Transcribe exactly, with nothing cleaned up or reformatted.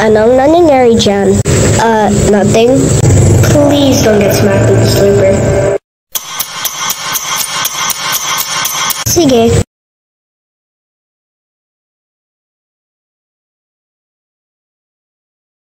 Anong nangyayari dyan? Uh, nothing. Please don't get smacked with the sleeper.